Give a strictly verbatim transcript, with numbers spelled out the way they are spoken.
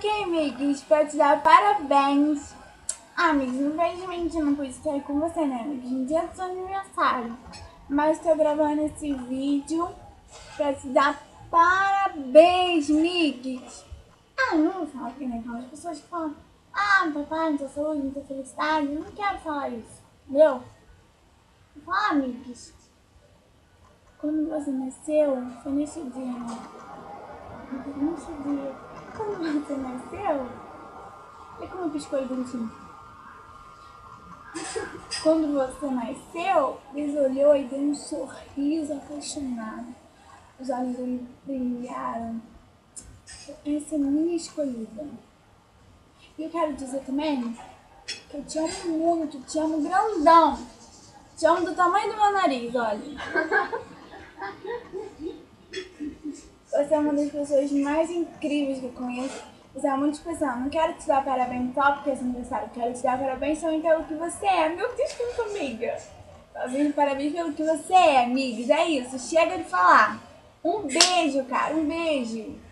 aqui, amigos, pra te dar parabéns. Ah, amigos, infelizmente eu não pude estar aí com você, né, amigos? No dia do seu aniversário. Mas tô gravando esse vídeo pra te dar parabéns, amigos. Ah, eu não vou falar que nem aquelas pessoas que falam: ah, papai, muita saúde, muita felicidade. Eu não quero falar isso, entendeu? Vou falar, amigos. Quando você nasceu, foi nesse dia, né? Nesse dia. Quando você nasceu, olha como eu piscou o dentinho. Quando você nasceu, Deus olhou e deu um sorriso apaixonado. Os olhos dele brilharam. Essa é minha escolhida. E eu quero dizer também que eu te amo muito, te amo grandão. Te amo do tamanho do meu nariz, olha. Você é uma das pessoas mais incríveis que eu conheço. Você é muito especial. Não quero te dar parabéns só porque é seu aniversário. Quero te dar parabéns também pelo que você é. Meu Deus, que amiga. Parabéns pelo que você é, amigos. É isso. Chega de falar. Um beijo, cara. Um beijo.